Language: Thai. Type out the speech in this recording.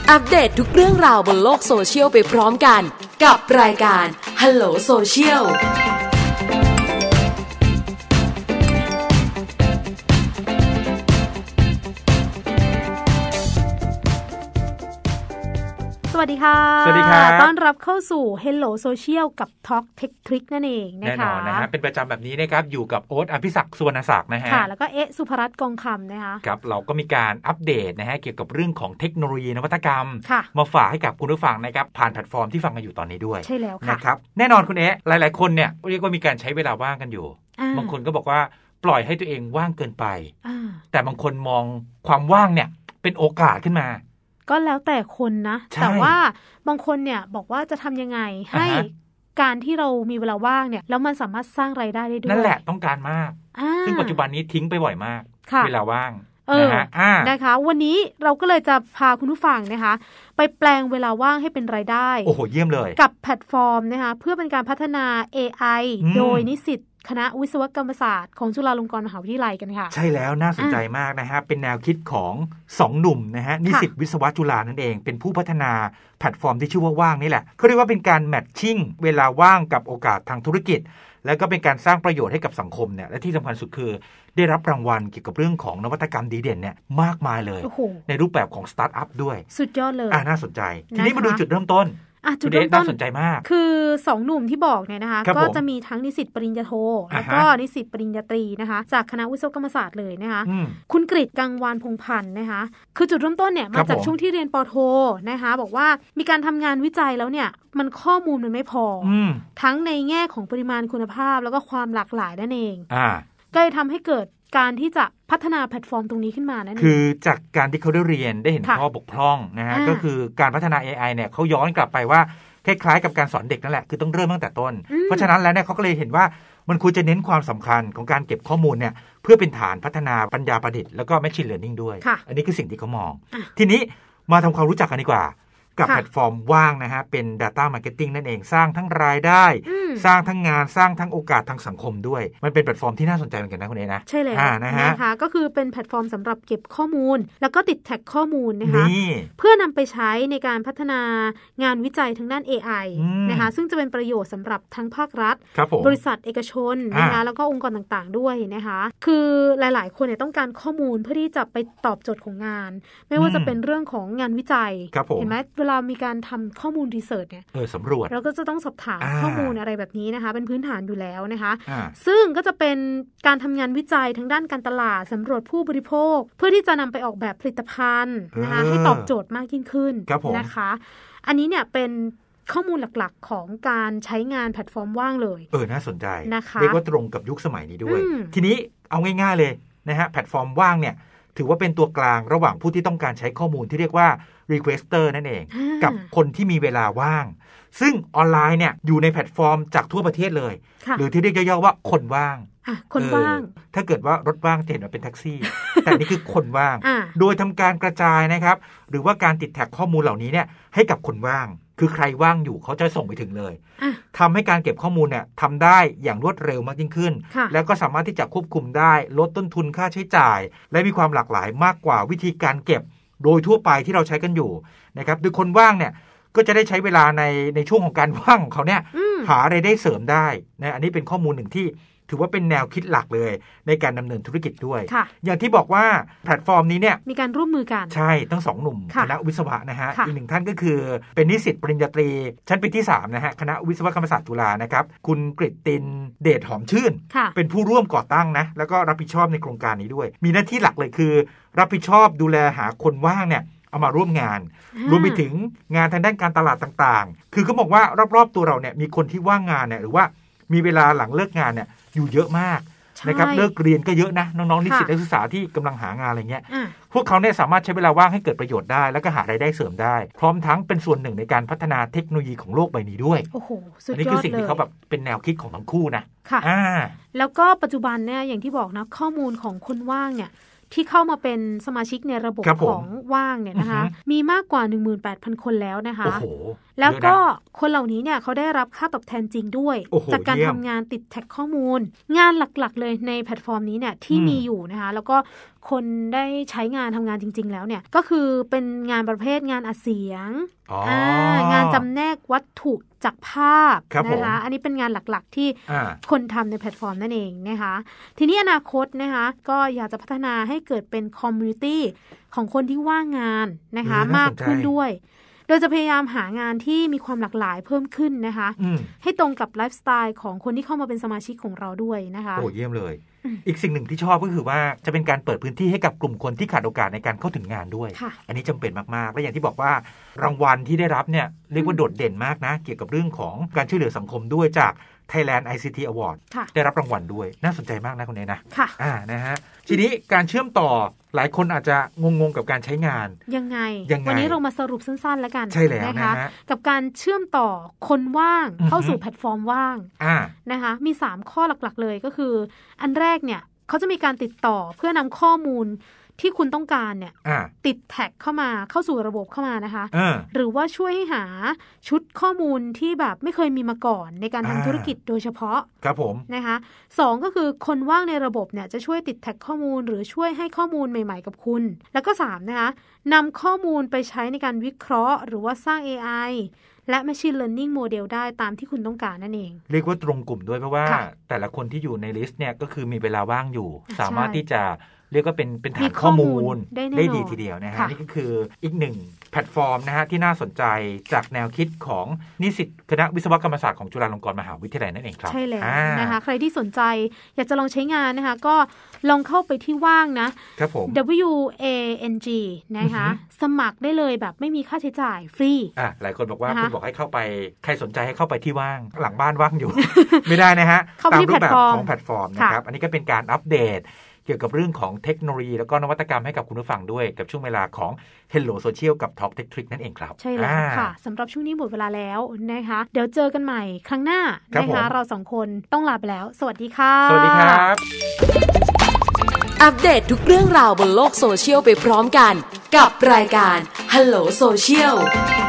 อัปเดตทุกเรื่องราวบนโลกโซเชียลไปพร้อมกันกับรายการ Hello Social สวัสดีค่ะสวัสดีครับต้อนรับเข้าสู่ Hello Social กับ Talk Tech Trick นั่นเองนะคะแน่นอนนะฮะเป็นประจำแบบนี้นะครับอยู่กับโอ๊ตอภิศักดิ์สุวรรณศักดิ์นะฮะค่ะแล้วก็สุภรัตน์กองคำนะคะครับเราก็มีการอัปเดตนะฮะเกี่ยวกับเรื่องของเทคโนโลยีนวัตกรรมมาฝากให้กับคุณผู้ฟังนะครับผ่านแพลตฟอร์มที่ฟังกันอยู่ตอนนี้ด้วยใช่แล้วค่ะนะครับแน่นอนคุณหลายๆคนเนี่ยเรียกว่ามีการใช้เวลาว่างกันอยู่บางคนก็บอกว่าปล่อยให้ตัวเองว่างเกินไปแต่บางคนมองความว่างเนี่ยเป็นโอกาสขึ้นมาก็แล้วแต่คนนะแต่ว่าบางคนเนี่ยบอกว่าจะทำยังไงให้การที่เรามีเวลาว่างเนี่ยแล้วมันสามารถสร้างรายได้ได้ด้วยนั่นแหละต้องการมากซึ่งปัจจุบันนี้ทิ้งไปบ่อยมากเวลาว่างนะคะวันนี้เราก็เลยจะพาคุณผู้ฟังนะคะไปแปลงเวลาว่างให้เป็นรายได้โอ้โหเยี่ยมเลยกับแพลตฟอร์มนะคะเพื่อเป็นการพัฒนา AI โดยนิสิตคณะวิศวกรรมศาสตร์ของจุฬาลงกรณ์มหาวิทยาลัยกันค่ะใช่แล้วน่าสนใจมากนะฮะเป็นแนวคิดของ2หนุ่มนะฮะนิสิตวิศวะจุฬานั่นเองเป็นผู้พัฒนาแพลตฟอร์มที่ชื่อว่าว่างนี่แหละเขาเรียกว่าเป็นการแมทชิ่งเวลาว่างกับโอกาสทางธุรกิจแล้วก็เป็นการสร้างประโยชน์ให้กับสังคมเนี่ยและที่สำคัญสุดคือได้รับรางวัลเกี่ยวกับเรื่องของนวัตกรรมดีเด่นเนี่ยมากมายเลยในรูปแบบของสตาร์ทอัพด้วยสุดยอดเลยน่าสนใจทีนี้มาดูจุดเริ่มต้นจุดเริ่มต้นน่าสนใจมากคือ2หนุ่มที่บอกเนี่ยนะคะก็จะมีทั้งนิสิตปริญญาโทแล้วก็นิสิตปริญญาตรีนะคะจากคณะวิศวกรรมศาสตร์เลยนะคะคุณกฤษกังวานพงษ์พันธ์นะคะคือจุดเริ่มต้นเนี่ยมาจากช่วงที่เรียนป.โทนะคะบอกว่ามีการทำงานวิจัยแล้วเนี่ยมันข้อมูลมันไม่พอทั้งในแง่ของปริมาณคุณภาพแล้วก็ความหลากหลายนั่นเองก็เลยทำให้เกิดการที่จะพัฒนาแพลตฟอร์มตรงนี้ขึ้นมานั่นเองคือจากการที่เขาได้เรียนได้เห็นข้อบกพร่องนะฮะก็คือการพัฒนา AI เนี่ยเขาย้อนกลับไปว่าคล้ายๆกับการสอนเด็กนั่นแหละคือต้องเริ่มตั้งแต่ต้นเพราะฉะนั้นแล้วเนี่ยเขาก็เลยเห็นว่ามันควรจะเน้นความสำคัญของการเก็บข้อมูลเนี่ยเพื่อเป็นฐานพัฒนาปัญญาประดิษฐ์แล้วก็ Machine Learning ด้วยอันนี้คือสิ่งที่เขามองทีนี้มาทำความรู้จักกันดีกว่ากับแพลตฟอร์มว่างนะฮะเป็น Data Marketing นั่นเองสร้างทั้งรายได้สร้างทั้งงานสร้างทั้งโอกาสทางสังคมด้วยมันเป็นแพลตฟอร์มที่น่าสนใจเหมือนกันนะคุณนะใช่เลยนะคะก็คือเป็นแพลตฟอร์มสำหรับเก็บข้อมูลแล้วก็ติดแท็กข้อมูลนะคะเพื่อนำไปใช้ในการพัฒนางานวิจัยทางด้าน AI นะคะซึ่งจะเป็นประโยชน์สำหรับทั้งภาครัฐบริษัทเอกชนนะคะแล้วก็องค์กรต่างๆด้วยนะคะคือหลายๆคนเนี่ยต้องการข้อมูลเพื่อที่จะไปตอบโจทย์ของงานไม่ว่าจะเป็นเรื่องของงานวิจัยเห็นไหมเวลามีการทำข้อมูลรีเสิร์ชเนี่ยสำรวจเราก็จะต้องสอบถามข้อมูลอะไรแบบนี้นะคะเป็นพื้นฐานอยู่แล้วนะคะซึ่งก็จะเป็นการทำงานวิจัยทางด้านการตลาดสำรวจผู้บริโภคเพื่อที่จะนำไปออกแบบผลิตภัณฑ์นะคะให้ตอบโจทย์มากยิ่งขึ้นนะคะอันนี้เนี่ยเป็นข้อมูลหลักๆของการใช้งานแพลตฟอร์มว่างเลยน่าสนใจนะคะเรียกว่าตรงกับยุคสมัยนี้ด้วยทีนี้เอาง่ายๆเลยนะฮะแพลตฟอร์มว่างเนี่ยถือว่าเป็นตัวกลางระหว่างผู้ที่ต้องการใช้ข้อมูลที่เรียกว่า requester นั่นเองกับคนที่มีเวลาว่างซึ่งออนไลน์เนี่ยอยู่ในแพลตฟอร์มจากทั่วประเทศเลยหรือที่เรียกย่อๆว่าคนว่างคนว่างถ้าเกิดว่ารถว่างจะเห็นว่าเป็นแท็กซี่ แต่นี่คือคนว่างโดยทำการกระจายนะครับหรือว่าการติดแท็กข้อมูลเหล่านี้เนี่ยให้กับคนว่างคือใครว่างอยู่เขาจะส่งไปถึงเลยทำให้การเก็บข้อมูลเนี่ยทำได้อย่างรวดเร็วมากยิ่งขึ้นแล้วก็สามารถที่จะควบคุมได้ลดต้นทุนค่าใช้จ่ายและมีความหลากหลายมากกว่าวิธีการเก็บโดยทั่วไปที่เราใช้กันอยู่นะครับโดยคนว่างเนี่ยก็จะได้ใช้เวลาในช่วงของการว่างของเขาเนี่ยหาอะไรได้เสริมได้นะอันนี้เป็นข้อมูลหนึ่งที่ถือว่าเป็นแนวคิดหลักเลยในการดำเนินธุรกิจด้วยอย่างที่บอกว่าแพลตฟอร์มนี้เนี่ยมีการร่วมมือกันใช่ทั้ง2หนุ่มคณะวิศวะนะฮะอีกหนึ่งท่านก็คือเป็นนิสิตปริญญาตรีชั้นปีที่3นะฮะคณะวิศวกรรมศาสตร์จุฬานะครับคุณกฤษตินเดชหอมชื่นเป็นผู้ร่วมก่อตั้งนะแล้วก็รับผิดชอบในโครงการนี้ด้วยมีหน้าที่หลักเลยคือรับผิดชอบดูแลหาคนว่างเนี่ยเอามาร่วมงานรวมไปถึงงานทางด้านการตลาดต่างๆคือเขาบอกว่ารอบๆตัวเราเนี่ยมีคนที่ว่างงานเนี่ยหรือว่ามีเวลาหลังเลิกงานเนี่ยอยู่เยอะมากนะครับเลิกเรียนก็เยอะนะน้องๆนิสิตนักศึกษาที่กำลังหางานอะไรเงี้ยพวกเขาเนี่ยสามารถใช้เวลาว่างให้เกิดประโยชน์ได้แล้วก็หารายได้เสริมได้พร้อมทั้งเป็นส่วนหนึ่งในการพัฒนาเทคโนโลยีของโลกใบนี้ด้วยโอ้โหสุดยอดเลยอันนี้คือสิ่งที่เขาแบบเป็นแนวคิดของทั้งคู่นะค่ะแล้วก็ปัจจุบันเนี่ยอย่างที่บอกนะข้อมูลของคนว่างเนี่ยที่เข้ามาเป็นสมาชิกในระบบของว่างเนี่ยนะคะมีมากกว่า 18,000 คนแล้วนะคะแล้วก็คนเหล่านี้เนี่ยเขาได้รับค่าตอบแทนจริงด้วยจากการทำงานติดแท็กข้อมูลงานหลักๆเลยในแพลตฟอร์มนี้เนี่ยที่มีอยู่นะคะแล้วก็คนได้ใช้งานทำงานจริงๆแล้วเนี่ยก็คือเป็นงานประเภทงานอัดเสียงงานจำแนกวัตถุจากภาพนะคะอันนี้เป็นงานหลักๆที่คนทำในแพลตฟอร์มนั่นเองนะคะทีนี้อนาคตนะคะก็อยากจะพัฒนาให้เกิดเป็นคอมมูนิตี้ของคนที่ว่างงานนะคะมากขึ้นด้วยโดยจะพยายามหางานที่มีความหลากหลายเพิ่มขึ้นนะคะให้ตรงกับไลฟ์สไตล์ของคนที่เข้ามาเป็นสมาชิกของเราด้วยนะคะโอ้เยี่ยมเลยอีกสิ่งหนึ่งที่ชอบก็คือว่าจะเป็นการเปิดพื้นที่ให้กับกลุ่มคนที่ขาดโอกาสในการเข้าถึงงานด้วยอันนี้จำเป็นมากๆและอย่างที่บอกว่ารางวัลที่ได้รับเนี่ยเรียกว่าโดดเด่นมากนะเกี่ยวกับเรื่องของการช่วยเหลือสังคมด้วยจาก Thailand ICT Award ได้รับรางวัลด้วยน่าสนใจมากนะคุณเนยนะนะฮะทีนี้การเชื่อมต่อหลายคนอาจจะงงๆกับการใช้งานยังไงวันนี้เรามาสรุปสั้นๆแล้วกันใช่แล้วนะคะกับการเชื่อมต่อคนว่างเข้าสู่แพลตฟอร์มว่างนะคะมี3ข้อหลักๆเลยก็คืออันแรกเนี่ยเขาจะมีการติดต่อเพื่อนำข้อมูลที่คุณต้องการเนี่ยติดแท็กเข้าสู่ระบบเข้ามานะคะหรือว่าช่วยให้หาชุดข้อมูลที่แบบไม่เคยมีมาก่อนในการทำธุรกิจโดยเฉพาะครับผมนะคะ2ก็คือคนว่างในระบบเนี่ยจะช่วยติดแท็กข้อมูลหรือช่วยให้ข้อมูลใหม่ๆกับคุณแล้วก็3นะคะนำข้อมูลไปใช้ในการวิเคราะห์หรือว่าสร้าง AI และ Machine Learning Model ได้ตามที่คุณต้องการนั่นเองเรียกว่าตรงกลุ่มด้วยเพราะว่าแต่ละคนที่อยู่ในลิสต์เนี่ยก็คือมีเวลาว่างอยู่สามารถที่จะเรียกว่าเป็นฐานข้อมูลได้ดีทีเดียวนะฮะนี่ก็คืออีกหนึ่งแพลตฟอร์มนะฮะที่น่าสนใจจากแนวคิดของนิสิตคณะวิศวกรรมศาสตร์ของจุฬาลงกรณ์มหาวิทยาลัยนั่นเองครับใช่แล้วนะคะใครที่สนใจอยากจะลองใช้งานนะคะก็ลองเข้าไปที่ว่างนะครับผม WANG นะคะสมัครได้เลยแบบไม่มีค่าใช้จ่ายฟรีหลายคนบอกว่าคุณบอกให้เข้าไปใครสนใจให้เข้าไปที่ว่างหลังบ้านว่างอยู่ ไม่ได้นะฮะตามรูปแบบของแพลตฟอร์มนะครับอันนี้ก็เป็นการอัปเดตเกี่ยวกับเรื่องของเทคโนโลยีแล้วก็นวัตกรรมให้กับคุณผู้ฟังด้วยกับช่วงเวลาของ Hello Social กับ Talk Tech Trick นั่นเองครับใช่แล้วค่ะสำหรับช่วงนี้หมดเวลาแล้วนะคะเดี๋ยวเจอกันใหม่ครั้งหน้านะคะเรา2คนต้องลาไปแล้วสวัสดีค่ะสวัสดีครับอัปเดตทุกเรื่องราวบนโลกโซเชียลไปพร้อมกันกับรายการ Hello Social